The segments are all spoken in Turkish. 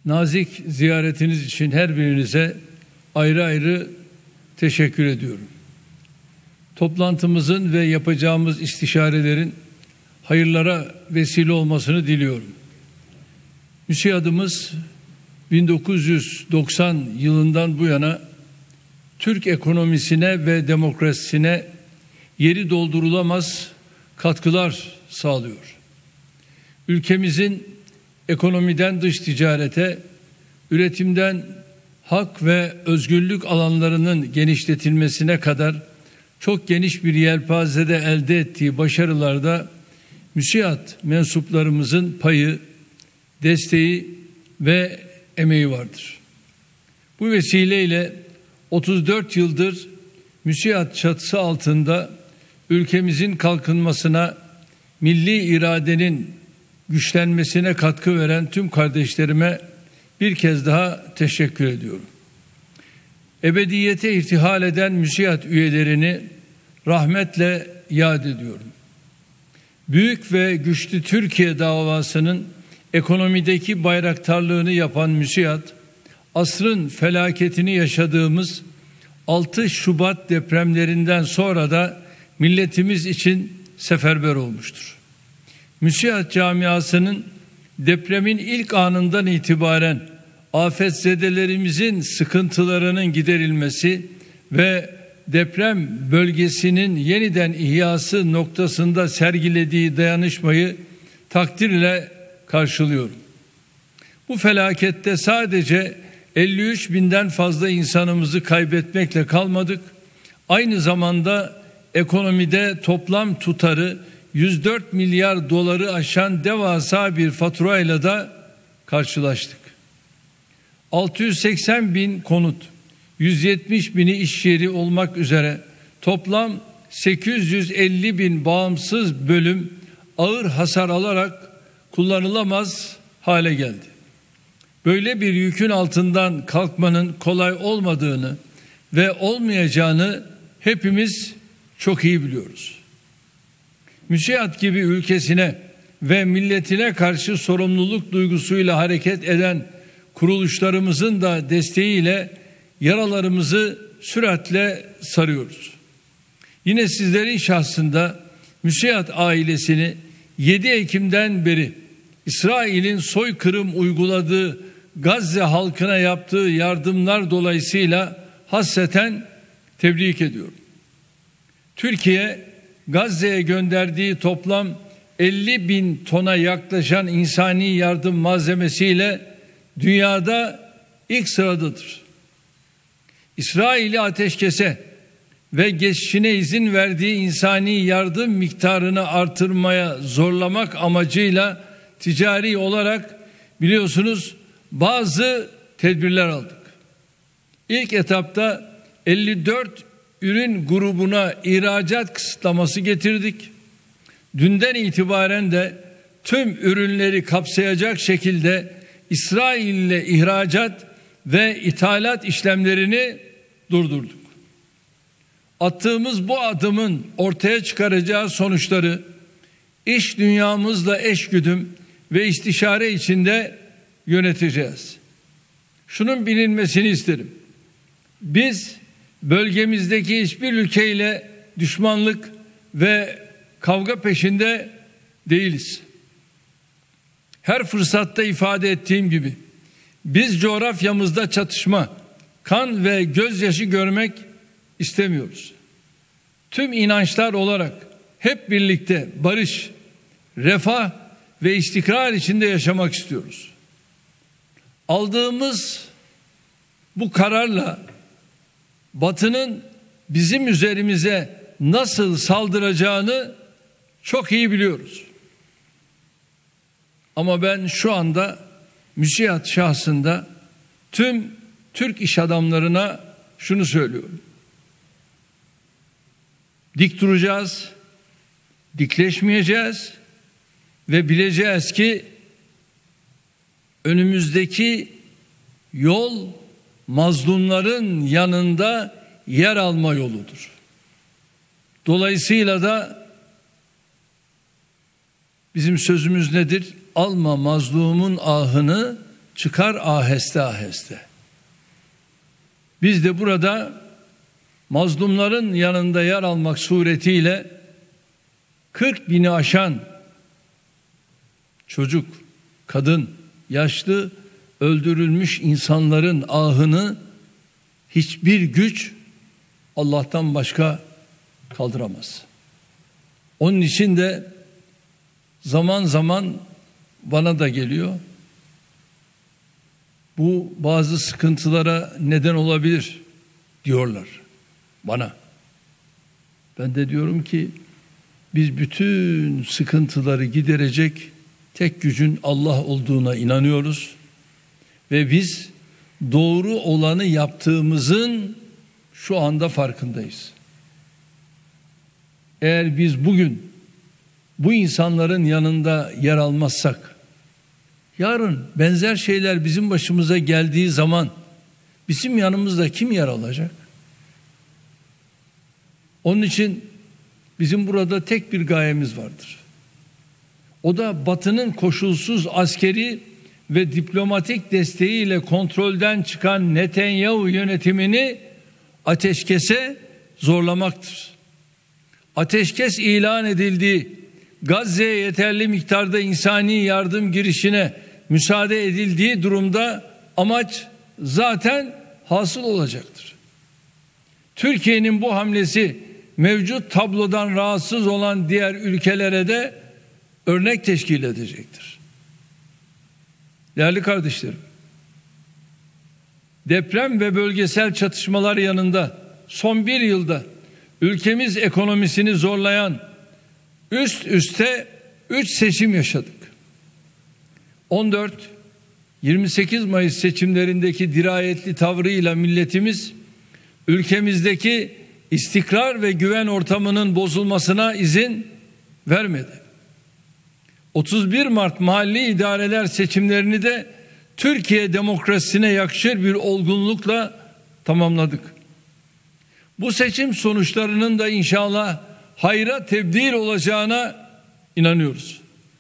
nazik ziyaretiniz için her birinize ayrı ayrı teşekkür ediyorum. Toplantımızın ve yapacağımız istişarelerin hayırlara vesile olmasını diliyorum. MÜSİAD'ımız 1990 yılından bu yana Türk ekonomisine ve demokrasisine yeri doldurulamaz katkılar sağlıyor. Ülkemizin ekonomiden dış ticarete, üretimden hak ve özgürlük alanlarının genişletilmesine kadar çok geniş bir yelpazede elde ettiği başarılarda MÜSİAD mensuplarımızın payı, desteği ve emeği vardır. Bu vesileyle 34 yıldır MÜSİAD çatısı altında ülkemizin kalkınmasına, milli iradenin güçlenmesine katkı veren tüm kardeşlerime bir kez daha teşekkür ediyorum. Ebediyete irtihal eden MÜSİAD üyelerini rahmetle yad ediyorum. Büyük ve güçlü Türkiye davasının ekonomideki bayraktarlığını yapan MÜSİAD, asrın felaketini yaşadığımız 6 Şubat depremlerinden sonra da milletimiz için seferber olmuştur. MÜSİAD camiasının depremin ilk anından itibaren afetzedelerimizin sıkıntılarının giderilmesi ve deprem bölgesinin yeniden ihyası noktasında sergilediği dayanışmayı takdirle karşılıyorum. Bu felakette sadece 53 binden fazla insanımızı kaybetmekle kalmadık. Aynı zamanda ekonomide toplam tutarı 104 milyar doları aşan devasa bir faturayla da karşılaştık. 680 bin konut, 170 bini iş yeri olmak üzere toplam 850 bin bağımsız bölüm ağır hasar alarak kullanılamaz hale geldi. Böyle bir yükün altından kalkmanın kolay olmadığını ve olmayacağını hepimiz çok iyi biliyoruz. MÜSİAD gibi ülkesine ve milletine karşı sorumluluk duygusuyla hareket eden kuruluşlarımızın da desteğiyle yaralarımızı süratle sarıyoruz. Yine sizlerin şahsında MÜSİAD ailesini 7 Ekim'den beri İsrail'in soykırım uyguladığı Gazze halkına yaptığı yardımlar dolayısıyla hasreten tebrik ediyorum. Türkiye, Gazze'ye gönderdiği toplam 50 bin tona yaklaşan insani yardım malzemesiyle dünyada ilk sıradadır. İsrail'i ateşkese ve geçişine izin verdiği insani yardım miktarını artırmaya zorlamak amacıyla ticari olarak biliyorsunuz bazı tedbirler aldık. İlk etapta 54 ürün grubuna ihracat kısıtlaması getirdik. Dünden itibaren de tüm ürünleri kapsayacak şekilde İsrail ile ihracat ve ithalat işlemlerini durdurduk. Attığımız bu adımın ortaya çıkaracağı sonuçları iş dünyamızla eşgüdüm ve istişare içinde yöneteceğiz. Şunun bilinmesini isterim. Biz bölgemizdeki hiçbir ülkeyle düşmanlık ve kavga peşinde değiliz. Her fırsatta ifade ettiğim gibi biz coğrafyamızda çatışma, kan ve gözyaşı görmek istemiyoruz. Tüm inançlar olarak hep birlikte barış, refah ve istikrar içinde yaşamak istiyoruz. Aldığımız bu kararla Batı'nın bizim üzerimize nasıl saldıracağını çok iyi biliyoruz. Ama ben şu anda MÜSİAD şahsında tüm Türk iş adamlarına şunu söylüyorum. Dik duracağız, dikleşmeyeceğiz ve bileceğiz ki önümüzdeki yol mazlumların yanında yer alma yoludur. Dolayısıyla da bizim sözümüz nedir? Alma mazlumun ahını, çıkar aheste aheste. Biz de burada mazlumların yanında yer almak suretiyle 40 bini aşan çocuk, kadın, yaşlı öldürülmüş insanların ahını hiçbir güç Allah'tan başka kaldıramaz. Onun için de zaman zaman bana da geliyor. Bu bazı sıkıntılara neden olabilir diyorlar bana. Ben de diyorum ki biz bütün sıkıntıları giderecek tek gücün Allah olduğuna inanıyoruz. Ve biz doğru olanı yaptığımızın şu anda farkındayız. Eğer biz bugün bu insanların yanında yer almazsak, yarın benzer şeyler bizim başımıza geldiği zaman bizim yanımızda kim yer alacak? Onun için bizim burada tek bir gayemiz vardır. O da Batı'nın koşulsuz askeri ve diplomatik desteğiyle kontrolden çıkan Netanyahu yönetimini ateşkese zorlamaktır. Ateşkes ilan edildiği, Gazze'ye yeterli miktarda insani yardım girişine müsaade edildiği durumda amaç zaten hasıl olacaktır. Türkiye'nin bu hamlesi mevcut tablodan rahatsız olan diğer ülkelere de örnek teşkil edecektir. Değerli kardeşlerim, deprem ve bölgesel çatışmalar yanında son bir yılda ülkemiz ekonomisini zorlayan üst üste 3 seçim yaşadık. 14-28 Mayıs seçimlerindeki dirayetli tavrıyla milletimiz ülkemizdeki istikrar ve güven ortamının bozulmasına izin vermedi. 31 Mart mahalli idareler seçimlerini de Türkiye demokrasisine yakışır bir olgunlukla tamamladık. Bu seçim sonuçlarının da inşallah hayra tebdil olacağına inanıyoruz.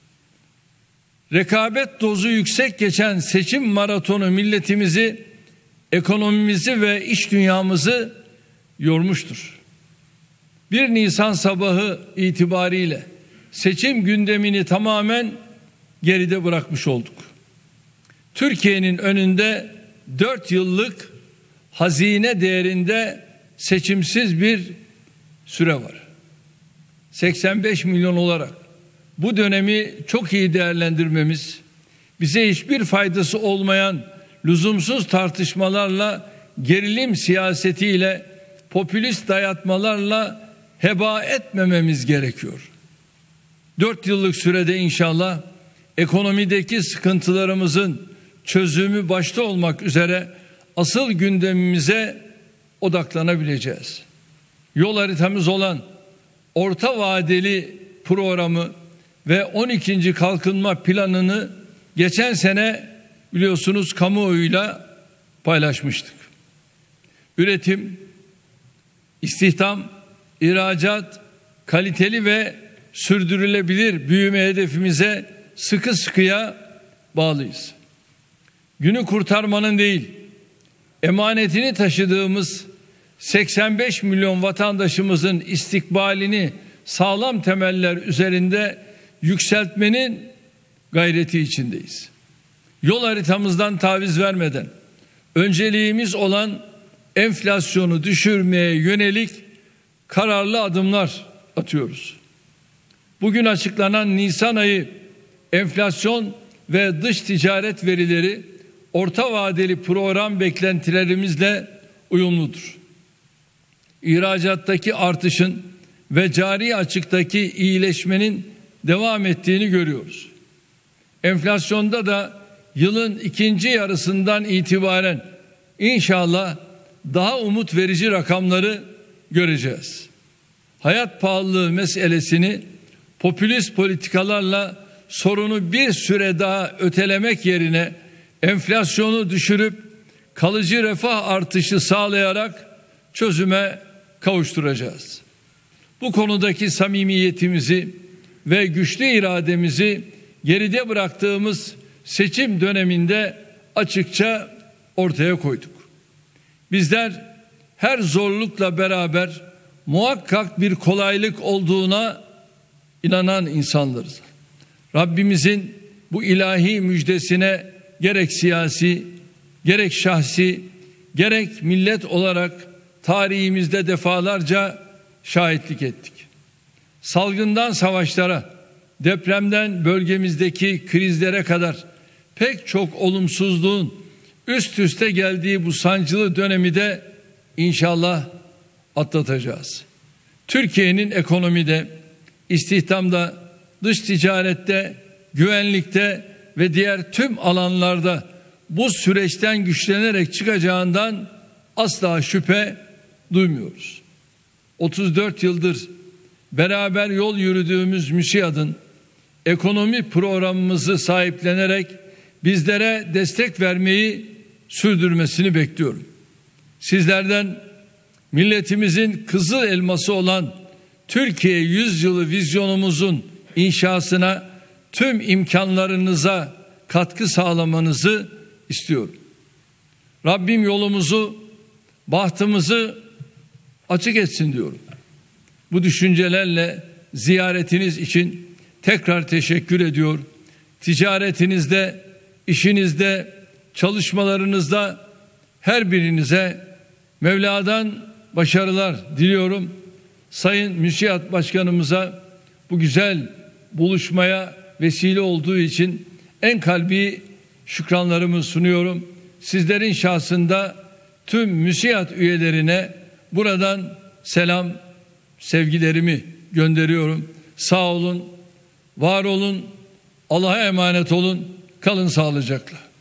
Rekabet dozu yüksek geçen seçim maratonu milletimizi, ekonomimizi ve iş dünyamızı yormuştur. 1 Nisan sabahı itibariyle seçim gündemini tamamen geride bırakmış olduk. Türkiye'nin önünde 4 yıllık hazine değerinde seçimsiz bir süre var. 85 milyon olarak bu dönemi çok iyi değerlendirmemiz, bize hiçbir faydası olmayan lüzumsuz tartışmalarla, gerilim siyasetiyle, popülist dayatmalarla heba etmememiz gerekiyor. 4 yıllık sürede inşallah ekonomideki sıkıntılarımızın çözümü başta olmak üzere asıl gündemimize odaklanabileceğiz. Yol haritamız olan orta vadeli programı ve 12. kalkınma planını geçen sene biliyorsunuz kamuoyuyla paylaşmıştık. Üretim, istihdam, ihracat, kaliteli ve sürdürülebilir büyüme hedefimize sıkı sıkıya bağlıyız. Günü kurtarmanın değil, emanetini taşıdığımız 85 milyon vatandaşımızın istikbalini sağlam temeller üzerinde yükseltmenin gayreti içindeyiz. Yol haritamızdan taviz vermeden önceliğimiz olan enflasyonu düşürmeye yönelik kararlı adımlar atıyoruz. Bugün açıklanan Nisan ayı enflasyon ve dış ticaret verileri orta vadeli program beklentilerimizle uyumludur. İhracattaki artışın ve cari açıktaki iyileşmenin devam ettiğini görüyoruz. Enflasyonda da yılın ikinci yarısından itibaren inşallah daha umut verici rakamları göreceğiz. Hayat pahalılığı meselesini popülist politikalarla sorunu bir süre daha ötelemek yerine enflasyonu düşürüp kalıcı refah artışı sağlayarak çözüme kavuşturacağız. Bu konudaki samimiyetimizi ve güçlü irademizi geride bıraktığımız seçim döneminde açıkça ortaya koyduk. Bizler her zorlukla beraber muhakkak bir kolaylık olduğuna inanan insanlarız. Rabbimizin bu ilahi müjdesine gerek siyasi, gerek şahsi, gerek millet olarak tarihimizde defalarca şahitlik ettik. Salgından savaşlara, depremden bölgemizdeki krizlere kadar pek çok olumsuzluğun üst üste geldiği bu sancılı dönemi de inşallah atlatacağız. Türkiye'nin ekonomide, istihdamda, dış ticarette, güvenlikte ve diğer tüm alanlarda bu süreçten güçlenerek çıkacağından asla şüphe duymuyoruz. 34 yıldır beraber yol yürüdüğümüz MÜSİAD'ın ekonomi programımızı sahiplenerek bizlere destek vermeyi sürdürmesini bekliyorum. Sizlerden milletimizin kızıl elması olan Türkiye Yüzyılı vizyonumuzun inşasına tüm imkanlarınıza katkı sağlamanızı istiyorum. Rabbim yolumuzu, bahtımızı açık etsin diyorum. Bu düşüncelerle ziyaretiniz için tekrar teşekkür ediyor. Ticaretinizde, işinizde, çalışmalarınızda her birinize Mevla'dan başarılar diliyorum. Sayın MÜSİAD Başkanımıza bu güzel buluşmaya vesile olduğu için en kalbi şükranlarımı sunuyorum. Sizlerin şahsında tüm MÜSİAD üyelerine buradan selam, sevgilerimi gönderiyorum. Sağ olun, var olun, Allah'a emanet olun, kalın sağlıcakla.